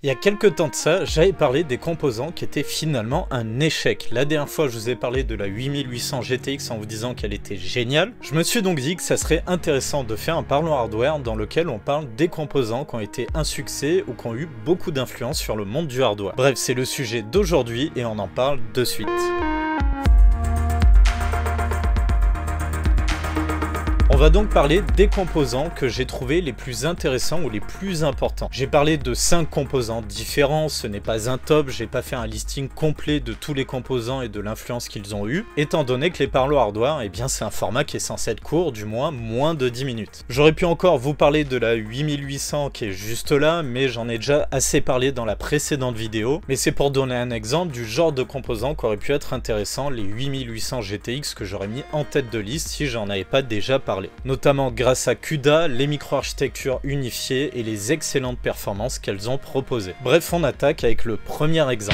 Il y a quelques temps de ça, j'avais parlé des composants qui étaient finalement un échec. La dernière fois, je vous ai parlé de la 8800 GTX en vous disant qu'elle était géniale. Je me suis donc dit que ça serait intéressant de faire un Parlons Hardware dans lequel on parle des composants qui ont été un succès ou qui ont eu beaucoup d'influence sur le monde du hardware. Bref, c'est le sujet d'aujourd'hui et on en parle de suite. On va donc parler des composants que j'ai trouvé les plus intéressants ou les plus importants. J'ai parlé de 5 composants différents, ce n'est pas un top, j'ai pas fait un listing complet de tous les composants et de l'influence qu'ils ont eu, étant donné que les Parlons Hardware, eh bien c'est un format qui est censé être court, du moins moins de 10 minutes. J'aurais pu encore vous parler de la 8800 qui est juste là, mais j'en ai déjà assez parlé dans la précédente vidéo, mais c'est pour donner un exemple du genre de composants qui aurait pu être intéressant, les 8800 GTX que j'aurais mis en tête de liste si j'en avais pas déjà parlé. Notamment grâce à CUDA, les micro-architectures unifiées et les excellentes performances qu'elles ont proposées. Bref, on attaque avec le premier exemple.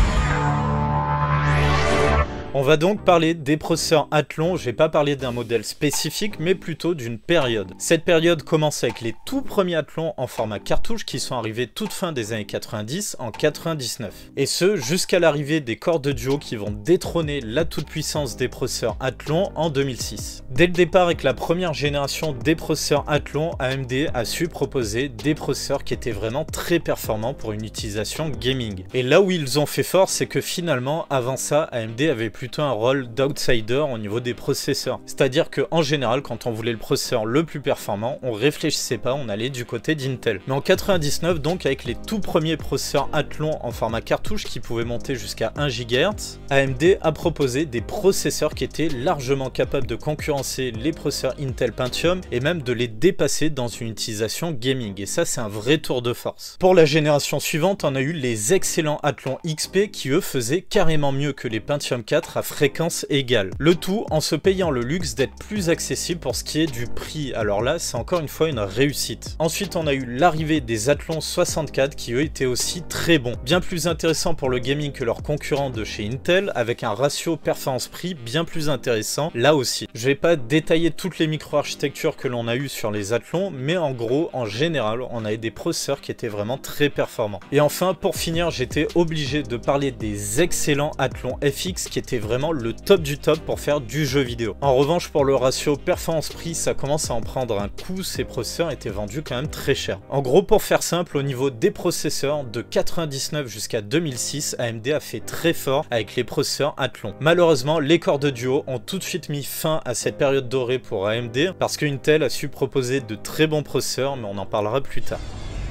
On va donc parler des processeurs Athlon. Je vais pas parler d'un modèle spécifique, mais plutôt d'une période. Cette période commence avec les tout premiers Athlon en format cartouche qui sont arrivés toute fin des années 90 en 99. Et ce, jusqu'à l'arrivée des corps de duo qui vont détrôner la toute-puissance des processeurs Athlon en 2006. Dès le départ, avec la première génération des processeurs Athlon, AMD a su proposer des processeurs qui étaient vraiment très performants pour une utilisation gaming. Et là où ils ont fait fort, c'est que finalement, avant ça, AMD avait plutôt un rôle d'outsider au niveau des processeurs. C'est-à-dire qu'en général, quand on voulait le processeur le plus performant, on réfléchissait pas, on allait du côté d'Intel. Mais en 99, donc avec les tout premiers processeurs Athlon en format cartouche qui pouvaient monter jusqu'à 1 GHz, AMD a proposé des processeurs qui étaient largement capables de concurrencer les processeurs Intel Pentium et même de les dépasser dans une utilisation gaming. Et ça, c'est un vrai tour de force. Pour la génération suivante, on a eu les excellents Athlon XP qui eux faisaient carrément mieux que les Pentium 4 à fréquence égale. Le tout en se payant le luxe d'être plus accessible pour ce qui est du prix. Alors là, c'est encore une fois une réussite. Ensuite, on a eu l'arrivée des Athlon 64 qui eux étaient aussi très bons. Bien plus intéressants pour le gaming que leurs concurrents de chez Intel, avec un ratio performance-prix bien plus intéressant là aussi. Je vais pas détailler toutes les micro-architectures que l'on a eues sur les Athlon, mais en gros, en général, on avait des processeurs qui étaient vraiment très performants. Et enfin, pour finir, j'étais obligé de parler des excellents Athlon FX qui étaient vraiment le top du top pour faire du jeu vidéo. En revanche, pour le ratio performance-prix, ça commence à en prendre un coup, ces processeurs étaient vendus quand même très cher. En gros, pour faire simple, au niveau des processeurs, de 99 jusqu'à 2006, AMD a fait très fort avec les processeurs Athlon. Malheureusement, les corps de duo ont tout de suite mis fin à cette période dorée pour AMD, parce que Intel a su proposer de très bons processeurs, mais on en parlera plus tard.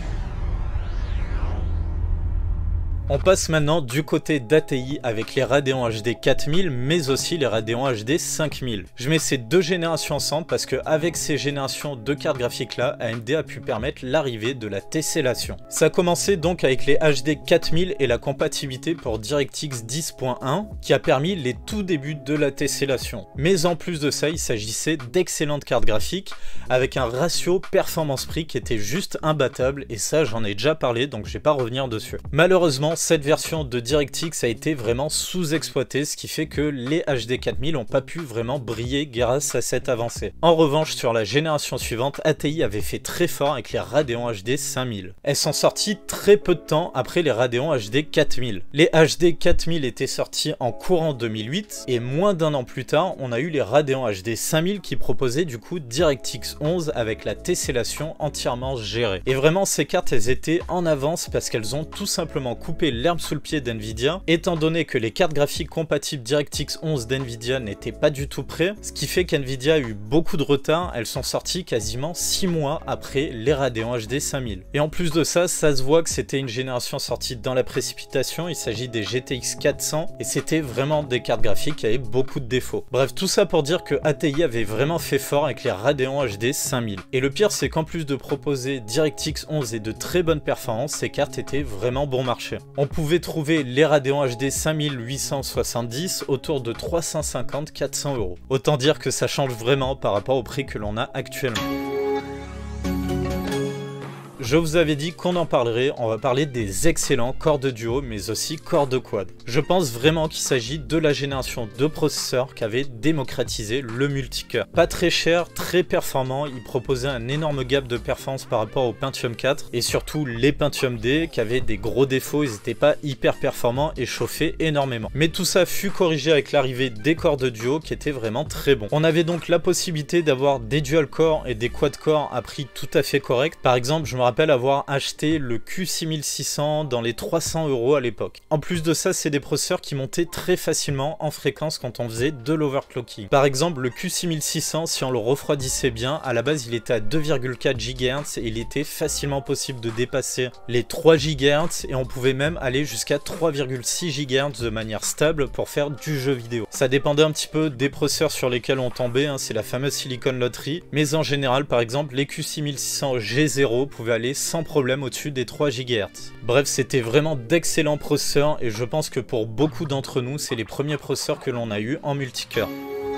On passe maintenant du côté d'ATI avec les Radeon HD 4000 mais aussi les Radeon HD 5000. Je mets ces deux générations ensemble parce que avec ces générations de cartes graphiques là, AMD a pu permettre l'arrivée de la tessellation. Ça a commencé donc avec les HD 4000 et la compatibilité pour DirectX 10.1 qui a permis les tout débuts de la tessellation. Mais en plus de ça, il s'agissait d'excellentes cartes graphiques avec un ratio performance-prix qui était juste imbattable et ça j'en ai déjà parlé donc je vais pas revenir dessus. Malheureusement, cette version de DirectX a été vraiment sous-exploitée, ce qui fait que les HD 4000 n'ont pas pu vraiment briller grâce à cette avancée. En revanche, sur la génération suivante, ATI avait fait très fort avec les Radeon HD 5000. Elles sont sorties très peu de temps après les Radeon HD 4000. Les HD 4000 étaient sortis en courant 2008 et moins d'un an plus tard, on a eu les Radeon HD 5000 qui proposaient du coup DirectX 11 avec la tessellation entièrement gérée. Et vraiment, ces cartes, elles étaient en avance parce qu'elles ont tout simplement coupé l'herbe sous le pied d'NVIDIA, étant donné que les cartes graphiques compatibles DirectX 11 d'NVIDIA n'étaient pas du tout prêts, ce qui fait qu'NVIDIA a eu beaucoup de retard. Elles sont sorties quasiment 6 mois après les Radeon HD 5000. Et en plus de ça, ça se voit que c'était une génération sortie dans la précipitation, il s'agit des GTX 400 et c'était vraiment des cartes graphiques qui avaient beaucoup de défauts. Bref, tout ça pour dire que ATI avait vraiment fait fort avec les Radeon HD 5000. Et le pire, c'est qu'en plus de proposer DirectX 11 et de très bonnes performances, ces cartes étaient vraiment bon marché. On pouvait trouver les Radeon HD 5870 autour de 350-400 €. Autant dire que ça change vraiment par rapport au prix que l'on a actuellement. Je vous avais dit qu'on en parlerait, on va parler des excellents corps de duo mais aussi corps de quad. Je pense vraiment qu'il s'agit de la génération de processeurs qui avait démocratisé le multicœur. Pas très cher, très performant, il proposait un énorme gap de performance par rapport au Pentium 4 et surtout les Pentium D qui avaient des gros défauts, ils n'étaient pas hyper performants et chauffaient énormément. Mais tout ça fut corrigé avec l'arrivée des corps de duo qui étaient vraiment très bons. On avait donc la possibilité d'avoir des dual core et des quad core à prix tout à fait correct. Par exemple, je me rappelle avoir acheté le Q6600 dans les 300 € à l'époque. En plus de ça, c'est des processeurs qui montaient très facilement en fréquence quand on faisait de l'overclocking. Par exemple, le Q6600, si on le refroidissait bien, à la base il était à 2,4 GHz et il était facilement possible de dépasser les 3 GHz et on pouvait même aller jusqu'à 3,6 GHz de manière stable pour faire du jeu vidéo. Ça dépendait un petit peu des processeurs sur lesquels on tombait, hein, c'est la fameuse Silicon Lottery, mais en général, par exemple, les Q6600 G0 pouvaient aller sans problème au-dessus des 3 GHz. Bref, c'était vraiment d'excellents processeurs et je pense que pour beaucoup d'entre nous, c'est les premiers processeurs que l'on a eu en multicœur.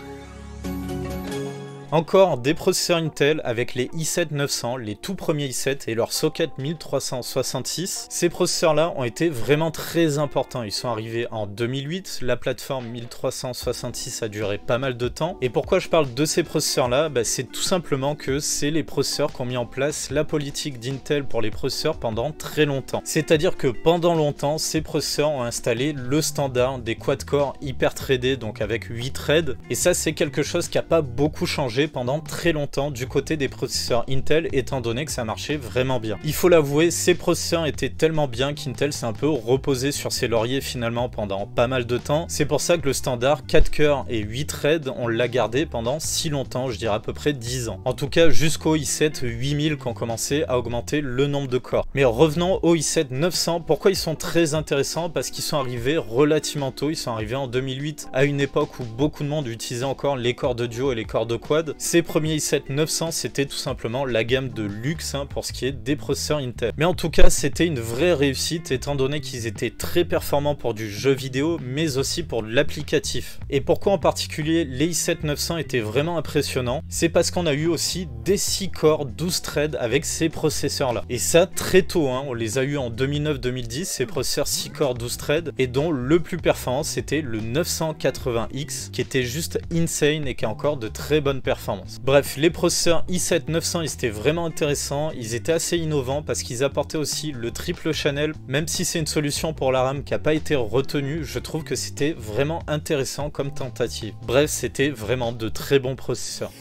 Encore des processeurs Intel avec les i7-900, les tout premiers i7 et leur socket 1366. Ces processeurs-là ont été vraiment très importants. Ils sont arrivés en 2008, la plateforme 1366 a duré pas mal de temps. Et pourquoi je parle de ces processeurs-là? C'est tout simplement que c'est les processeurs qui ont mis en place la politique d'Intel pour les processeurs pendant très longtemps. C'est-à-dire que pendant longtemps, ces processeurs ont installé le standard des quad-core hyper threadés, donc avec 8 threads. Et ça, c'est quelque chose qui n'a pas beaucoup changé pendant très longtemps du côté des processeurs Intel, étant donné que ça marchait vraiment bien. Il faut l'avouer, ces processeurs étaient tellement bien qu'Intel s'est un peu reposé sur ses lauriers finalement pendant pas mal de temps. C'est pour ça que le standard 4 cœurs et 8 threads, on l'a gardé pendant si longtemps, je dirais à peu près 10 ans. En tout cas jusqu'au i7 8000 qui ont commencé à augmenter le nombre de corps. Mais revenons au i7 900, pourquoi ils sont très intéressants? Parce qu'ils sont arrivés relativement tôt, ils sont arrivés en 2008 à une époque où beaucoup de monde utilisait encore les corps de duo et les corps de quad. Ces premiers i7-900, c'était tout simplement la gamme de luxe pour ce qui est des processeurs Intel. Mais en tout cas, c'était une vraie réussite étant donné qu'ils étaient très performants pour du jeu vidéo, mais aussi pour l'applicatif. Et pourquoi en particulier les i7-900 étaient vraiment impressionnants? C'est parce qu'on a eu aussi des 6 corps 12 threads avec ces processeurs-là. Et ça très tôt, on les a eu en 2009-2010, ces processeurs 6 corps 12 threads, et dont le plus performant c'était le 980X, qui était juste insane et qui a encore de très bonnes performances. Bref, les processeurs i7-900 ils étaient vraiment intéressants, ils étaient assez innovants parce qu'ils apportaient aussi le triple channel, même si c'est une solution pour la RAM qui n'a pas été retenue, je trouve que c'était vraiment intéressant comme tentative. Bref, c'était vraiment de très bons processeurs.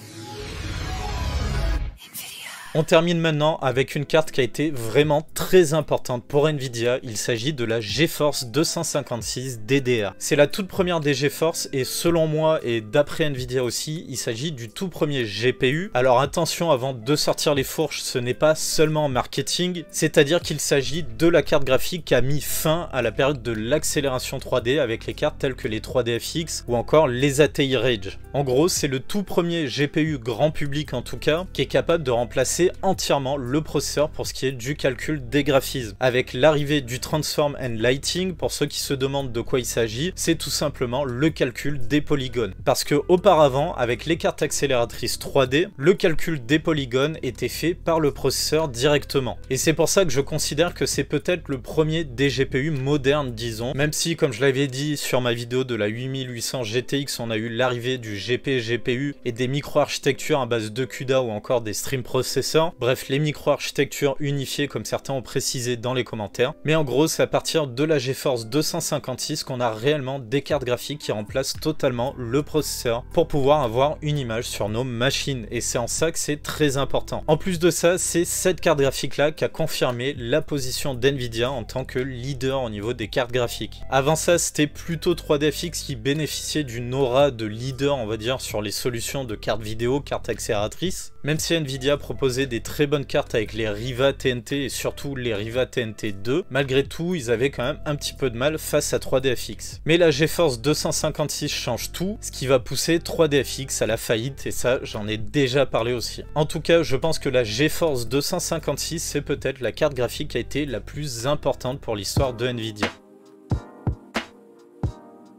On termine maintenant avec une carte qui a été vraiment très importante pour Nvidia, il s'agit de la GeForce 256 DDR. C'est la toute première des GeForce et selon moi et d'après Nvidia aussi, il s'agit du tout premier GPU. Alors attention, avant de sortir les fourches, ce n'est pas seulement marketing, c'est-à-dire qu'il s'agit de la carte graphique qui a mis fin à la période de l'accélération 3D avec les cartes telles que les 3DFX ou encore les ATI Rage. En gros, c'est le tout premier GPU grand public en tout cas qui est capable de remplacer entièrement le processeur pour ce qui est du calcul des graphismes. Avec l'arrivée du Transform and Lighting, pour ceux qui se demandent de quoi il s'agit, c'est tout simplement le calcul des polygones. Parce que auparavant, avec les cartes accélératrices 3D, le calcul des polygones était fait par le processeur directement. Et c'est pour ça que je considère que c'est peut-être le premier des GPU modernes, disons, même si, comme je l'avais dit sur ma vidéo de la 8800 GTX, on a eu l'arrivée du GP-GPU et des micro-architectures à base de CUDA ou encore des stream processors. Bref, les micro-architectures unifiées comme certains ont précisé dans les commentaires. Mais en gros, c'est à partir de la GeForce 256 qu'on a réellement des cartes graphiques qui remplacent totalement le processeur pour pouvoir avoir une image sur nos machines. Et c'est en ça que c'est très important. En plus de ça, c'est cette carte graphique-là qui a confirmé la position d'Nvidia en tant que leader au niveau des cartes graphiques. Avant ça, c'était plutôt 3DFX qui bénéficiait d'une aura de leader, on va dire, sur les solutions de cartes vidéo, cartes accélératrices. Même si Nvidia proposait des très bonnes cartes avec les Riva TNT et surtout les Riva TNT 2, malgré tout, ils avaient quand même un petit peu de mal face à 3DFX. Mais la GeForce 256 change tout, ce qui va pousser 3DFX à la faillite, et ça, j'en ai déjà parlé aussi. En tout cas, je pense que la GeForce 256, c'est peut-être la carte graphique qui a été la plus importante pour l'histoire de Nvidia.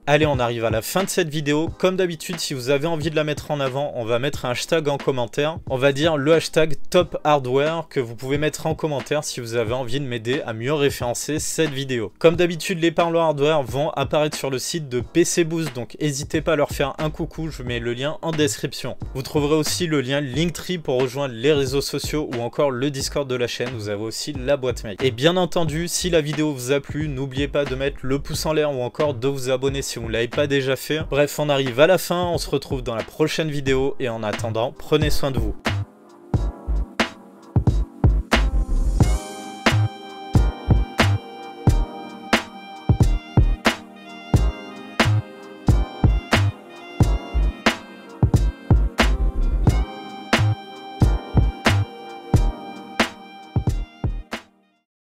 Allez, on arrive à la fin de cette vidéo. Comme d'habitude, si vous avez envie de la mettre en avant, on va mettre un hashtag en commentaire. On va dire le hashtag Top Hardware que vous pouvez mettre en commentaire si vous avez envie de m'aider à mieux référencer cette vidéo. Comme d'habitude, les parleurs hardware vont apparaître sur le site de PC Boost, donc n'hésitez pas à leur faire un coucou, je mets le lien en description. Vous trouverez aussi le lien Linktree pour rejoindre les réseaux sociaux ou encore le Discord de la chaîne, vous avez aussi la boîte mail. Et bien entendu, si la vidéo vous a plu, n'oubliez pas de mettre le pouce en l'air ou encore de vous abonner si vous ne l'avez pas déjà fait. Bref, on arrive à la fin, on se retrouve dans la prochaine vidéo et en attendant, prenez soin de vous.